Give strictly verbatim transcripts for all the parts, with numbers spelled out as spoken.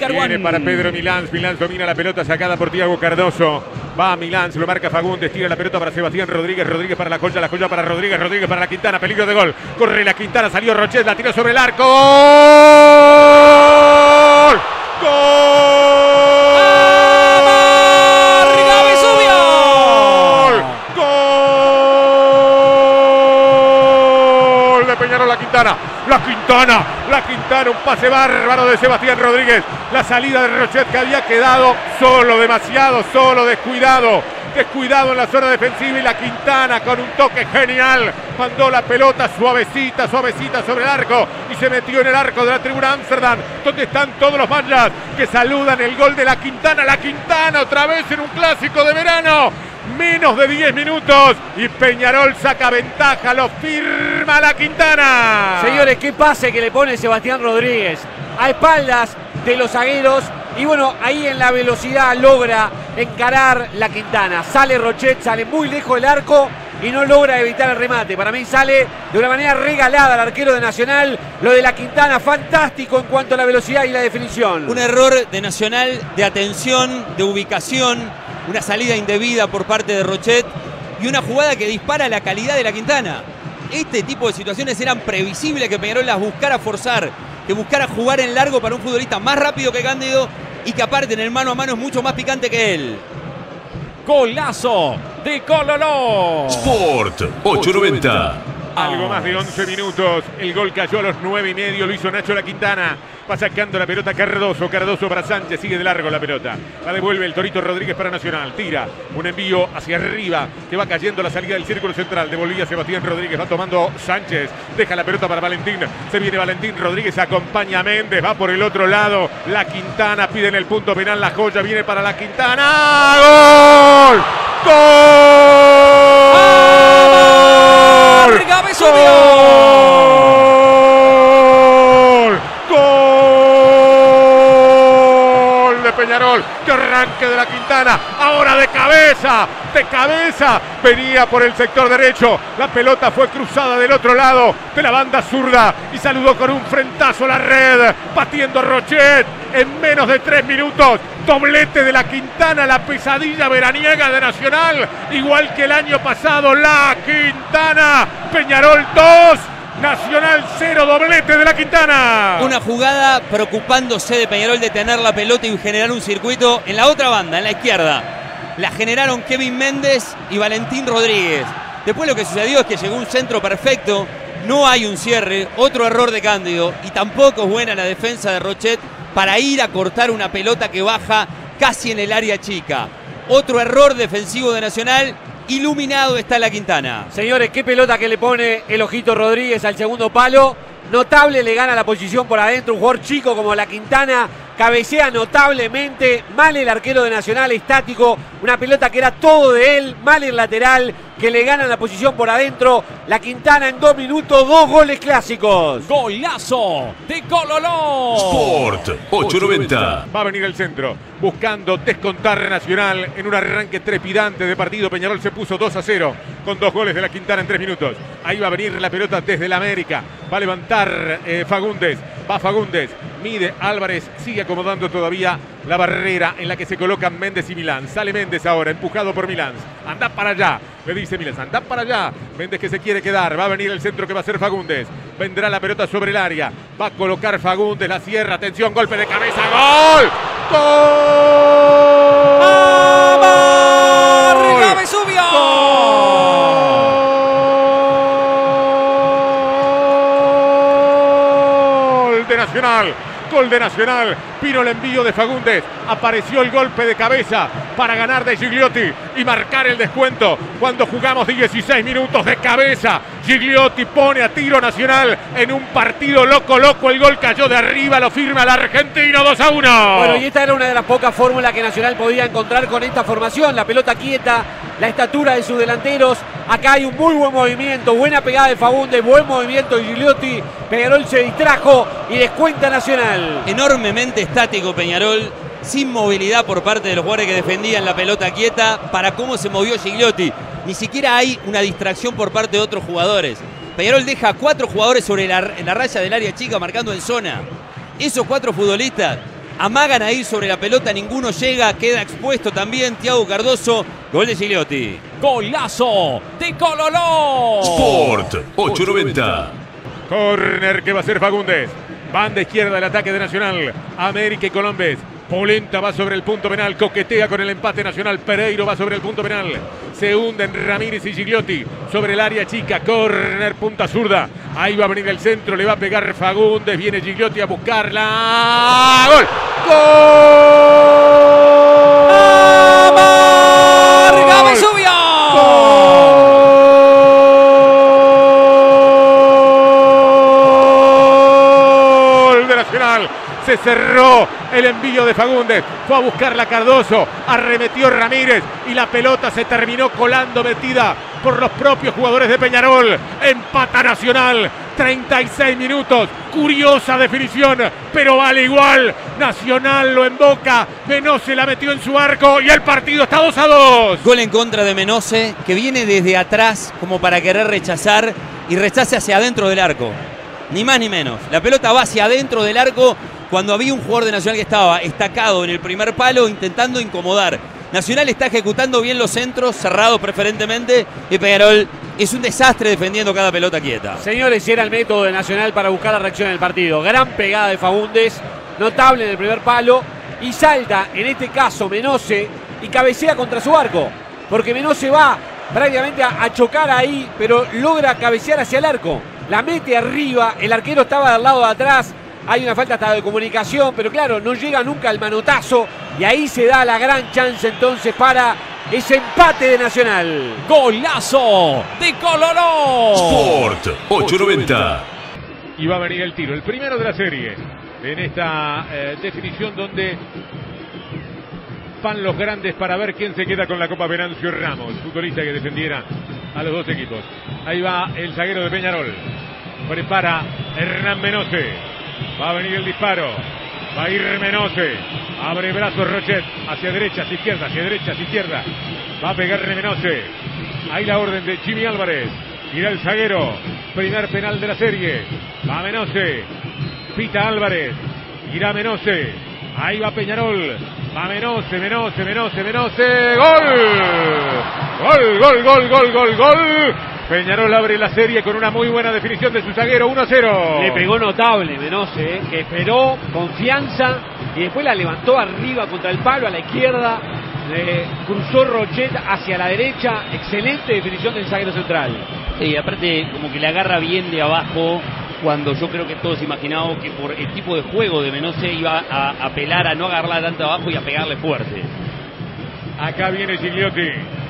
Caruana. Viene para Pedro Milán. Milán domina la pelota sacada por Thiago Cardoso. Va Milán, se lo marca Fagundes, tira la pelota para Sebastián Rodríguez. Rodríguez para la Joya, la Joya para Rodríguez. Rodríguez para la Quintana, peligro de gol. Corre la Quintana, salió Rochet, la tiró sobre el arco. ¡Gol! ¡Gol! ¡Gol! De Peñarol, la Quintana. La Quintana, la Quintana, un pase bárbaro de Sebastián Rodríguez. La salida de Rochet que había quedado solo, demasiado solo, descuidado. Descuidado en la zona defensiva y la Quintana con un toque genial. Mandó la pelota suavecita, suavecita sobre el arco y se metió en el arco de la tribuna Amsterdam, donde están todos los manjas que saludan el gol de la Quintana. La Quintana otra vez en un clásico de verano. Menos de diez minutos y Peñarol saca ventaja, lo firma la Quintana. Señores, qué pase que le pone Sebastián Rodríguez a espaldas de los zagueros. Y bueno, ahí en la velocidad logra encarar la Quintana. Sale Rochet, sale muy lejos del arco y no logra evitar el remate. Para mí sale de una manera regalada al arquero de Nacional. Lo de la Quintana, fantástico en cuanto a la velocidad y la definición. Un error de Nacional de atención, de ubicación. Una salida indebida por parte de Rochet y una jugada que dispara la calidad de la Quintana. Este tipo de situaciones eran previsibles que Peñarol las buscara forzar, que buscara jugar en largo para un futbolista más rápido que Cándido y que aparte en el mano a mano es mucho más picante que él. Golazo de Cololó. Sport ocho noventa. Algo más de once minutos. El gol cayó a los nueve y medio. Lo hizo Nacho La Quintana. Va sacando la pelota Cardoso. Cardoso para Sánchez. Sigue de largo la pelota. La devuelve el Torito Rodríguez para Nacional. Tira un envío hacia arriba que va cayendo la salida del círculo central. Devolvía Sebastián Rodríguez. Va tomando Sánchez. Deja la pelota para Valentín. Se viene Valentín Rodríguez. Acompaña a Méndez. Va por el otro lado. La Quintana pide en el punto penal. La Joya viene para la Quintana. ¡Gol! ¡Gol! ¡Gol! ¡Gol de Peñarol! ¡Qué arranque de la Quintana! Ahora de cabeza, de cabeza. Venía por el sector derecho. La pelota fue cruzada del otro lado de la banda zurda y saludó con un frentazo a la red. Batiendo Rochet en menos de tres minutos. Doblete de la Quintana, la pesadilla veraniega de Nacional. Igual que el año pasado, la Quintana. Peñarol dos, Nacional cero, doblete de la Quintana. Una jugada preocupándose de Peñarol de tener la pelota y generar un circuito en la otra banda, en la izquierda. La generaron Kevin Méndez y Valentín Rodríguez. Después lo que sucedió es que llegó un centro perfecto, no hay un cierre, otro error de Cándido y tampoco es buena la defensa de Rochet para ir a cortar una pelota que baja casi en el área chica. Otro error defensivo de Nacional. Iluminado está la Quintana. Señores, qué pelota que le pone el Ojito Rodríguez al segundo palo. Notable, le gana la posición por adentro. Un jugador chico como la Quintana cabecea notablemente. Mal el arquero de Nacional, estático. Una pelota que era todo de él. Mal el lateral, que le gana la posición por adentro. La Quintana en dos minutos, dos goles clásicos. Golazo de Cololó. Sport ocho noventa. Va a venir el centro, buscando descontar Nacional en un arranque trepidante de partido. Peñarol se puso dos a cero con dos goles de la Quintana en tres minutos. Ahí va a venir la pelota desde la América. Va a levantar eh, Fagundes. Va Fagundes. Mide Álvarez. Sigue acomodando todavía la barrera en la que se colocan Méndez y Milán. Sale Méndez ahora, empujado por Milán. Anda para allá, le dice Milán. Anda para allá. Méndez que se quiere quedar. Va a venir el centro que va a ser Fagundes. Vendrá la pelota sobre el área. Va a colocar Fagundes. La cierra. Atención, golpe de cabeza. ¡Gol! ¡Gol! ¡Vamos! ¡Vesubio! ¡Gol de Nacional! Gol de Nacional, vino el envío de Fagundes, apareció el golpe de cabeza para ganar de Gigliotti y marcar el descuento cuando jugamos dieciséis minutos de cabeza. Gigliotti pone a tiro Nacional en un partido loco, loco, el gol cayó de arriba, lo firma el argentino dos a uno. Bueno, y esta era una de las pocas fórmulas que Nacional podía encontrar con esta formación, la pelota quieta, la estatura de sus delanteros. Acá hay un muy buen movimiento, buena pegada de Fagundes, buen movimiento de Gigliotti. Peñarol se distrajo y descuenta Nacional. Enormemente estático Peñarol, sin movilidad por parte de los jugadores que defendían la pelota quieta para cómo se movió Gigliotti. Ni siquiera hay una distracción por parte de otros jugadores. Peñarol deja a cuatro jugadores sobre la, en la raya del área chica marcando en zona. Esos cuatro futbolistas amagan a ir sobre la pelota, ninguno llega, queda expuesto también Thiago Cardoso. Gol de Gigliotti. Golazo de Cololó. Sport ocho noventa. Corner que va a ser Fagundes. Banda izquierda del ataque de Nacional. América y Colombes. Polenta va sobre el punto penal, coquetea con el empate Nacional. Pereiro va sobre el punto penal. Se hunden Ramírez y Gigliotti sobre el área chica. Corner, punta zurda. Ahí va a venir el centro, le va a pegar Fagundes. Viene Gigliotti a buscarla. ¡Gol! ¡Gol! ¡Marga Vesubio! ¡Gol de Nacional! Se cerró el envío de Fagundes, fue a buscarla Cardoso, arremetió Ramírez y la pelota se terminó colando, metida por los propios jugadores de Peñarol. Empata Nacional, treinta y seis minutos, curiosa definición, pero vale igual. Nacional lo emboca, Menose la metió en su arco y el partido está dos a dos. Gol en contra de Menose, que viene desde atrás como para querer rechazar y rechace hacia adentro del arco. Ni más ni menos. La pelota va hacia adentro del arco cuando había un jugador de Nacional que estaba estacado en el primer palo intentando incomodar. Nacional está ejecutando bien los centros, cerrados preferentemente, y Peñarol es un desastre defendiendo cada pelota quieta. Señores, era el método de Nacional para buscar la reacción del partido. Gran pegada de Fagundes, notable en el primer palo, y salta, en este caso, Menose, y cabecea contra su arco, porque Menose va prácticamente a, a chocar ahí, pero logra cabecear hacia el arco. La mete arriba, el arquero estaba del lado de atrás, hay una falta hasta de comunicación, pero claro, no llega nunca el manotazo, y ahí se da la gran chance entonces para ese empate de Nacional. Golazo de Cololó. Sport ocho noventa. Y va a venir el tiro, el primero de la serie, en esta eh, definición donde van los grandes para ver quién se queda con la Copa Venancio Ramos, futbolista que defendiera a los dos equipos. Ahí va el zaguero de Peñarol, prepara Hernán Menose, va a venir el disparo, va a ir Menose, abre brazos Rochet, hacia derecha, hacia izquierda, hacia derecha, hacia izquierda, va a pegar Menose, ahí la orden de Jimmy Álvarez, irá el zaguero, primer penal de la serie, va Menose, pita Álvarez, irá Menose, ahí va Peñarol, va Menose, Menose, Menose, Menose, ¡gol! ¡Gol, gol, gol, gol, gol, gol! Peñarol abre la serie con una muy buena definición de su zaguero, uno a cero. Le pegó notable Menose, ¿eh? Que esperó, confianza, y después la levantó arriba contra el palo a la izquierda, le cruzó Rochet hacia la derecha, excelente definición del zaguero central. Sí, aparte como que le agarra bien de abajo, cuando yo creo que todos imaginábamos que por el tipo de juego de Menose iba a apelar a no agarrarla tanto abajo y a pegarle fuerte. Acá viene Gigliotti.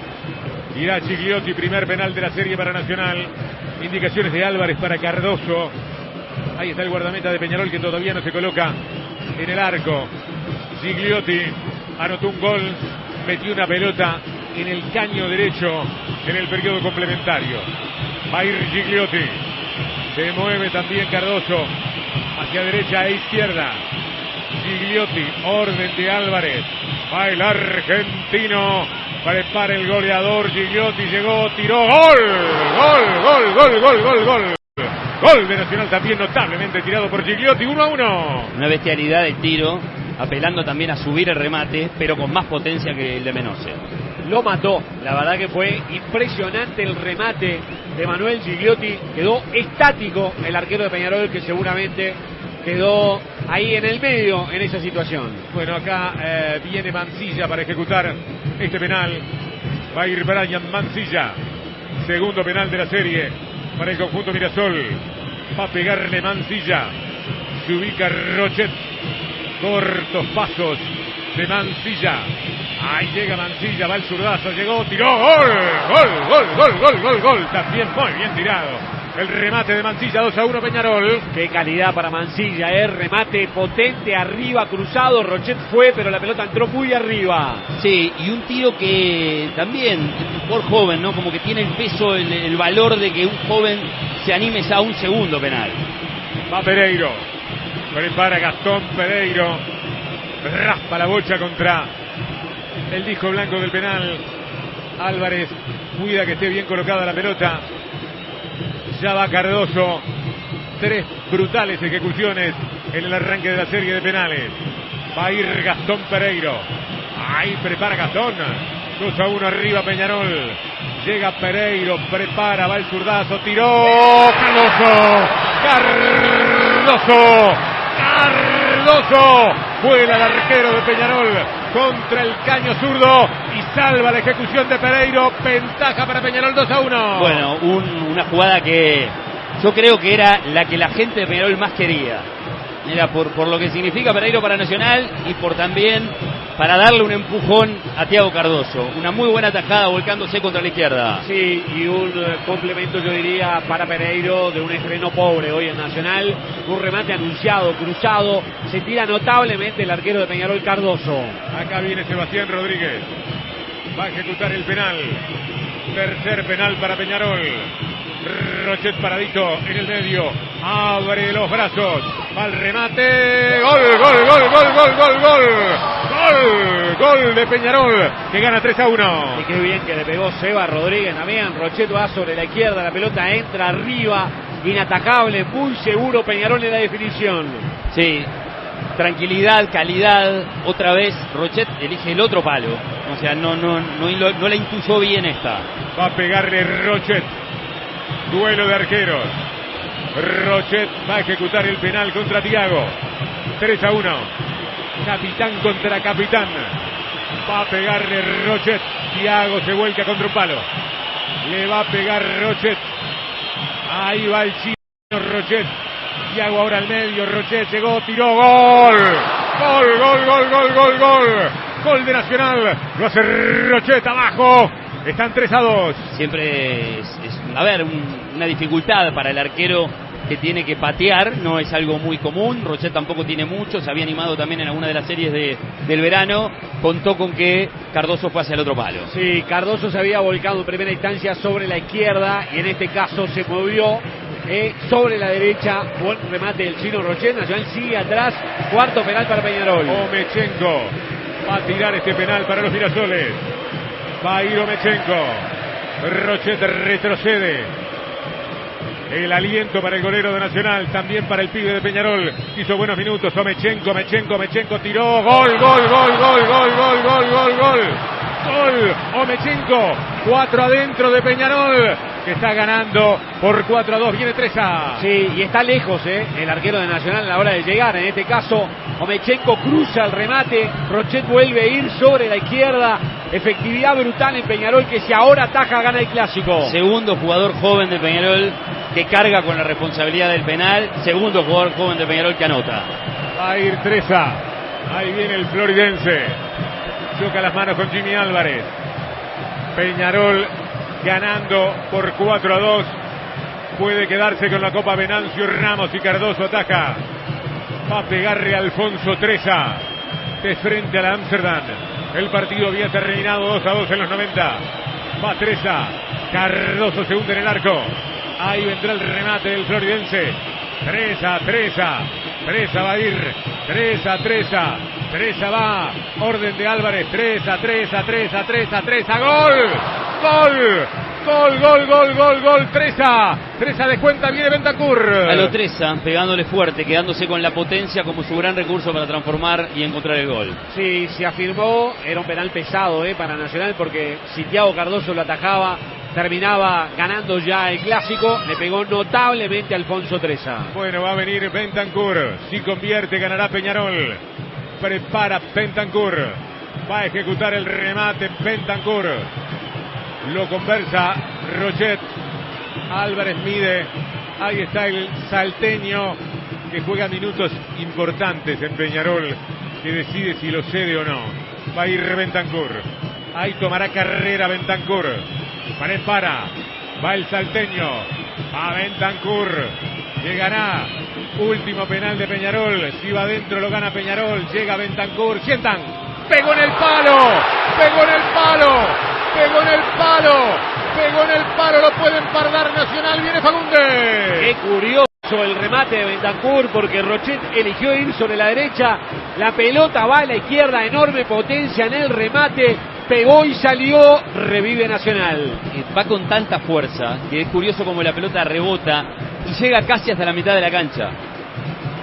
Irá Gigliotti, primer penal de la serie para Nacional. Indicaciones de Álvarez para Cardoso. Ahí está el guardameta de Peñarol que todavía no se coloca en el arco. Gigliotti anotó un gol, metió una pelota en el caño derecho en el periodo complementario. Va a ir Gigliotti. Se mueve también Cardoso hacia derecha e izquierda. Gigliotti, orden de Álvarez. Va el argentino. Prepara el goleador. Gigliotti llegó, tiró. ¡Gol! ¡Gol, gol, gol, gol, gol, gol! Gol de Nacional también notablemente tirado por Gigliotti. uno a uno. Una bestialidad de tiro, apelando también a subir el remate, pero con más potencia que el de Menose. Lo mató, la verdad que fue impresionante el remate de Manuel Gigliotti. Quedó estático el arquero de Peñarol, que seguramente quedó ahí en el medio en esa situación. Bueno, acá eh, viene Mancilla para ejecutar este penal. Va a ir Brian Mancilla. Segundo penal de la serie para el conjunto Mirasol. Va a pegarle Mancilla. Se ubica Rochet. Cortos pasos de Mancilla. Ahí llega Mancilla, va el zurdazo, llegó, tiró, gol, gol, gol, gol, gol, gol, gol. También muy bien tirado. El remate de Mancilla, dos a uno Peñarol. Qué calidad para Mancilla, eh. Remate potente, arriba, cruzado. Rochet fue, pero la pelota entró muy arriba. Sí, y un tiro que también, por joven, ¿no? Como que tiene el peso, el, el valor de que un joven se anime a un segundo penal. Va Pereiro. Prepara Gastón Pereiro. Raspa la bocha contra el disco blanco del penal. Álvarez cuida que esté bien colocada la pelota. Ya va Cardoso. Tres brutales ejecuciones en el arranque de la serie de penales. Va a ir Gastón Pereiro. Ahí prepara Gastón. dos a uno arriba Peñarol. Llega Pereiro, prepara, va el zurdazo, tiró. Cardoso. Cardoso. Cardoso. Vuela el arquero de Peñarol contra el caño zurdo y salva la ejecución de Pereiro. Ventaja para Peñarol, dos a uno. Bueno, un, una jugada que yo creo que era la que la gente de Peñarol más quería. Era por, por lo que significa Pereiro para Nacional y por también para darle un empujón a Thiago Cardoso. Una muy buena tajada volcándose contra la izquierda. Sí, y un eh, complemento yo diría para Pereiro de un estreno pobre hoy en Nacional. Un remate anunciado, cruzado. Se tira notablemente el arquero de Peñarol, Cardoso. Acá viene Sebastián Rodríguez. Va a ejecutar el penal. Tercer penal para Peñarol. Rochet paradito en el medio. Abre los brazos. Va el remate. Gol, gol, gol, gol, gol, gol, gol. Gol, gol de Peñarol que gana tres a uno. Y qué bien que le pegó Seba Rodríguez también. Rochet va sobre la izquierda. La pelota entra arriba. Inatacable, muy seguro Peñarol en la definición. Sí. Tranquilidad, calidad. Otra vez Rochet elige el otro palo. O sea, no, no, no, no la intuyó bien esta. Va a pegarle Rochet. Duelo de arqueros. Rochet va a ejecutar el penal contra Thiago. tres a uno. Capitán contra capitán. Va a pegarle Rochet. Thiago se vuelca contra un palo. Le va a pegar Rochet. Ahí va el chino Rochet. Thiago ahora al medio. Rochet llegó, tiró. Gol. Gol, gol, gol, gol, gol, gol. Gol de Nacional. Lo hace Rochet abajo. Están tres a dos. Siempre es, es a ver, un, una dificultad para el arquero que tiene que patear, no es algo muy común. Rochet tampoco tiene mucho, se había animado también en alguna de las series de, del verano. Contó con que Cardoso fue hacia el otro palo. Sí, Cardoso se había volcado en primera instancia sobre la izquierda y en este caso se movió eh, sobre la derecha. Buen remate del chino Rochet. Nacional sigue atrás. Cuarto penal para Peñarol. Omechenko va a tirar este penal para los Girasoles. Va a ir Omechenko. Rochet retrocede. El aliento para el golero de Nacional, también para el pibe de Peñarol. Hizo buenos minutos. Omechenko, Omechenko, Omechenko tiró. Gol, gol, gol, gol, gol, gol, gol, gol, gol. Gol, Omechenko. Cuatro adentro de Peñarol, que está ganando por cuatro a dos. Viene tres a. Sí, y está lejos, ¿eh? El arquero de Nacional a la hora de llegar. En este caso, Omechenko cruza el remate. Rochet vuelve a ir sobre la izquierda. Efectividad brutal en Peñarol, que si ahora ataja gana el clásico. Segundo jugador joven de Peñarol que carga con la responsabilidad del penal. Segundo jugador joven de Peñarol que anota. Va a ir Treza. Ahí viene el floridense. Choca las manos con Jimmy Álvarez. Peñarol ganando por cuatro a dos. Puede quedarse con la Copa Venancio Ramos y Cardoso ataca. Va a pegarle a Alfonso Treza de frente a la Amsterdam. El partido había terminado dos a dos en los noventa. Va Treza. Cardoso se hunde en el arco. Ahí vendrá el remate del floridense. Treza, Treza. Treza va a ir. Treza, Treza. Treza va. Orden de Álvarez. Treza, Treza, Treza, Treza, Treza. ¡Gol! ¡Gol! Gol, gol, gol, gol, gol. Treza. Treza descuenta. Viene Bentancur. A lo Treza, pegándole fuerte, quedándose con la potencia como su gran recurso para transformar y encontrar el gol. Sí, se afirmó. Era un penal pesado eh, para Nacional, porque si Thiago Cardoso lo atajaba, terminaba ganando ya el clásico. Le pegó notablemente a Alfonso Treza. Bueno, va a venir Bentancur. Si convierte, ganará Peñarol. Prepara Bentancur. Va a ejecutar el remate Bentancur. Lo conversa Rochet. Álvarez mide. Ahí está el salteño que juega minutos importantes en Peñarol, que decide si lo cede o no. Va a ir Bentancur. Ahí tomará carrera Bentancur. Prepara. Va el salteño. A Bentancur. Llegará. Último penal de Peñarol. Si va adentro lo gana Peñarol. Llega Bentancur. Sientan. Pegó en el palo. Pegó en el palo. Pegó en el palo. Pegó en el palo. Lo puede empardar Nacional. Viene Fagundes. Qué curioso el remate de Bentancur, porque Rochet eligió ir sobre la derecha. La pelota va a la izquierda. Enorme potencia en el remate. Pegó y salió. Revive Nacional. Va con tanta fuerza que es curioso como la pelota rebota y llega casi hasta la mitad de la cancha.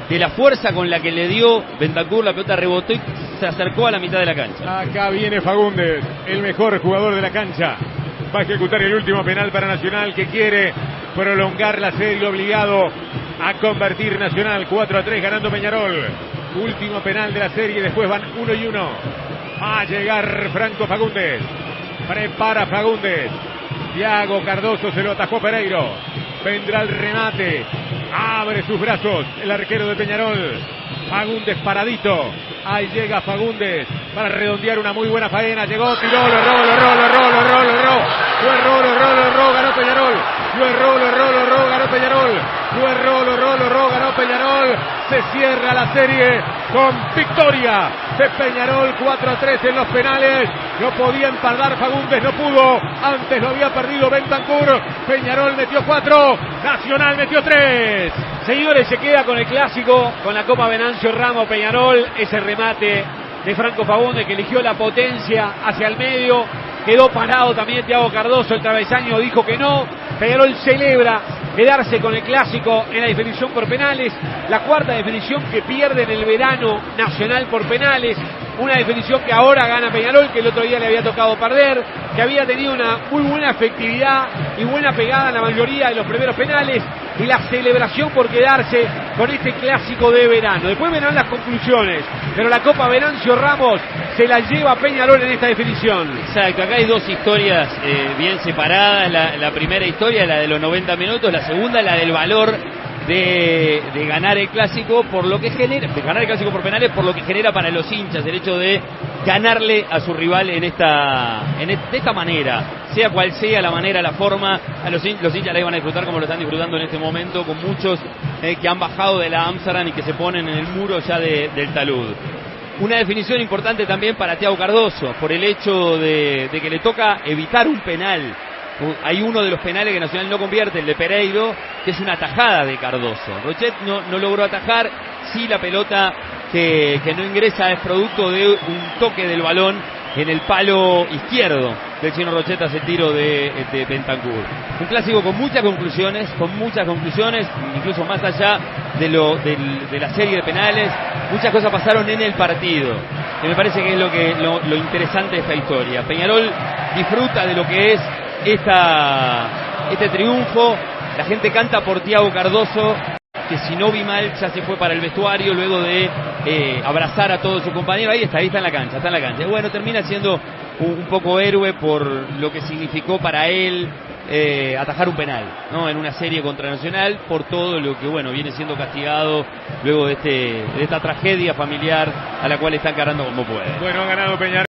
de la fuerza con la que le dio Bentancur, la pelota rebotó y se acercó a la mitad de la cancha. Acá viene Fagundes, el mejor jugador de la cancha. Va a ejecutar el último penal para Nacional, que quiere prolongar la serie, obligado a convertir Nacional. Cuatro a tres ganando Peñarol. Último penal de la serie, después van uno y uno. Va a llegar Franco Fagundes. Prepara Fagundes. Thiago Cardoso se lo atajó Pereiro. Vendrá el remate. Abre sus brazos el arquero de Peñarol. Fagundes paradito. Ahí llega Fagundes para redondear una muy buena faena. Llegó, tiró, lo erró, lo erró, lo erró, lo erró, lo erró. Lo erró, lo erró, lo erró, ganó Peñarol. Lo erró, lo erró, lo erró, ganó Peñarol. Lo erró, lo erró, lo erró, ganó Peñarol. Se cierra la serie con victoria de Peñarol. Cuatro a tres en los penales. No podía empardar Fagundes, no pudo. Antes lo había perdido Bentancur. Peñarol metió cuatro. Nacional metió tres. Señores, se queda con el clásico, con la Copa Venancio Ramos. Peñarol, ese remate de Franco Fagundes que eligió la potencia hacia el medio. Quedó parado también Thiago Cardoso, el travesaño dijo que no. Peñarol celebra quedarse con el clásico en la definición por penales. La cuarta definición que pierde en el verano Nacional por penales. Una definición que ahora gana Peñarol, que el otro día le había tocado perder, que había tenido una muy buena efectividad y buena pegada en la mayoría de los primeros penales. Y la celebración por quedarse con este clásico de verano. Después verán las conclusiones, pero la Copa Venancio Ramos se la lleva Peñarol en esta definición. Exacto, acá hay dos historias eh, bien separadas. La, la primera historia, la de los noventa minutos, la segunda, la del valor de, de ganar el clásico por lo que genera, de ganar el clásico por penales por lo que genera para los hinchas, el hecho de ganarle a su rival en esta, en de esta manera, sea cual sea la manera, la forma, a los, los hinchas la iban a disfrutar como lo están disfrutando en este momento, con muchos eh, que han bajado de la Amsterdam y que se ponen en el muro ya de, del talud. Una definición importante también para Thiago Cardoso, por el hecho de, de que le toca evitar un penal. Hay uno de los penales que Nacional no convierte, el de Pereiro, que es una atajada de Cardoso. Rochet no, no logró atajar, sí la pelota que, que no ingresa es producto de un toque del balón en el palo izquierdo del Chino Rochet hace el tiro de, de Bentancur. Un clásico con muchas conclusiones, con muchas conclusiones, incluso más allá de, lo, de, de la serie de penales. Muchas cosas pasaron en el partido, que me parece que es lo, que, lo, lo interesante de esta historia. Peñarol disfruta de lo que es esta, este triunfo. La gente canta por Thiago Cardoso, que si no vi mal ya se fue para el vestuario luego de eh, abrazar a todos sus compañeros. Ahí está, ahí está en la cancha, está en la cancha. Bueno, termina siendo un, un poco héroe por lo que significó para él eh, atajar un penal, ¿no? En una serie contra Nacional, por todo lo que, bueno, viene siendo castigado luego de, este, de esta tragedia familiar a la cual está encarando como puede. Bueno, ha ganado Peñarol.